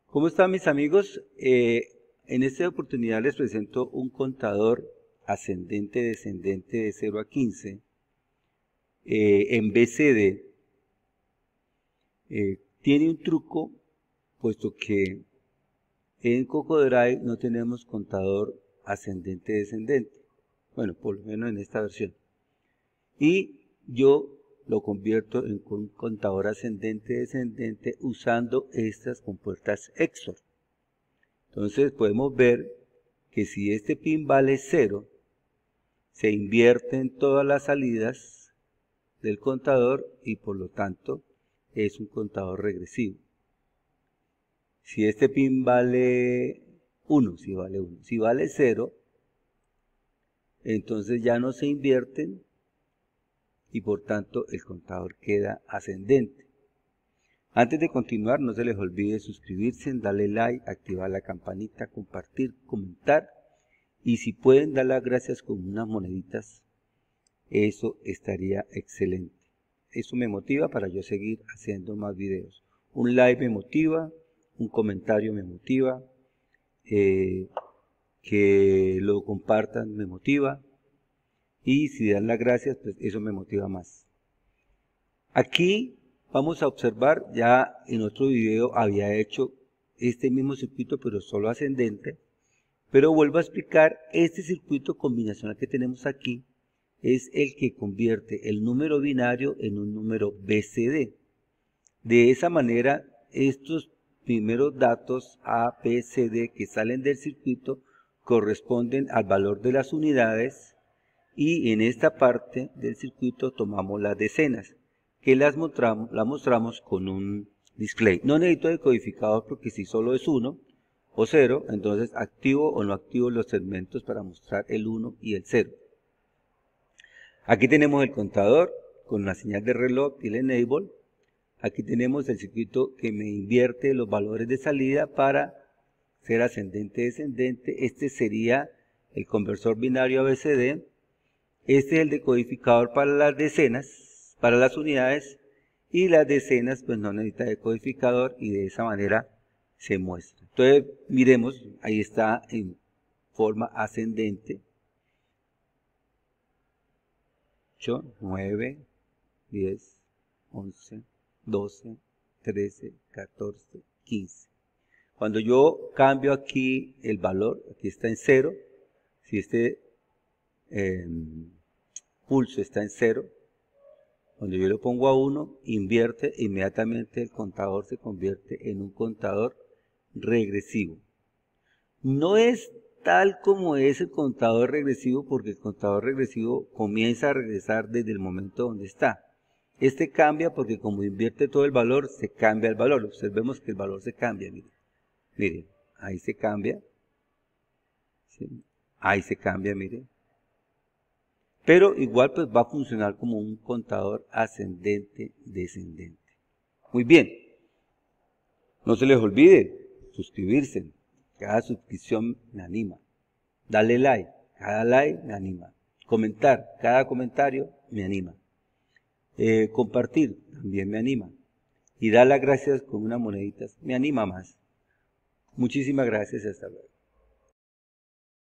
¿Cómo están mis amigos? En esta oportunidad les presento un contador ascendente-descendente de 0 a 15 en BCD. Tiene un truco, puesto que en CocoDrive no tenemos contador ascendente-descendente. Bueno, por lo menos en esta versión. Y yo lo convierto en un contador ascendente-descendente usando estas compuertas XOR. Entonces podemos ver que si este pin vale 0, se invierten todas las salidas del contador y por lo tanto es un contador regresivo. Si este pin vale 1, si vale 0, entonces ya no se invierten y por tanto el contador queda ascendente. Antes de continuar, no se les olvide suscribirse, darle like, activar la campanita, compartir, comentar. Y si pueden dar las gracias con unas moneditas, eso estaría excelente. Eso me motiva para yo seguir haciendo más videos. Un like me motiva, un comentario me motiva, que lo compartan me motiva. Y si dan las gracias, pues eso me motiva más. Aquí vamos a observar, ya en otro video había hecho este mismo circuito, pero solo ascendente. Pero vuelvo a explicar, este circuito combinacional que tenemos aquí es el que convierte el número binario en un número BCD. De esa manera, estos primeros datos A, B, C, D que salen del circuito corresponden al valor de las unidades y en esta parte del circuito tomamos las decenas que las mostramos con un display. No necesito decodificador porque si solo es 1 o 0, entonces activo o no activo los segmentos para mostrar el 1 y el 0. Aquí tenemos el contador con la señal de reloj y el enable. Aquí tenemos el circuito que me invierte los valores de salida para ser ascendente-descendente. Este sería el conversor binario ABCD. Este es el decodificador para las decenas, para las unidades, y las decenas pues no necesita decodificador y de esa manera se muestra. Entonces miremos, ahí está en forma ascendente. 8, 9, 10, 11, 12, 13, 14, 15. Cuando yo cambio aquí el valor, aquí está en 0, si este pulso está en 0, cuando yo lo pongo a 1, invierte, inmediatamente el contador se convierte en un contador regresivo. No es tal como es el contador regresivo, porque el contador regresivo comienza a regresar desde el momento donde está. Este cambia porque como invierte todo el valor, se cambia el valor. Observemos que el valor se cambia, miren, ahí se cambia, ¿sí? Ahí se cambia, miren. Pero igual pues va a funcionar como un contador ascendente-descendente. Muy bien, no se les olvide suscribirse. Cada suscripción me anima. Darle like, cada like me anima. Comentar, cada comentario me anima. Compartir también me anima. Y dar las gracias con unas moneditas me anima más. Muchísimas gracias, hasta luego.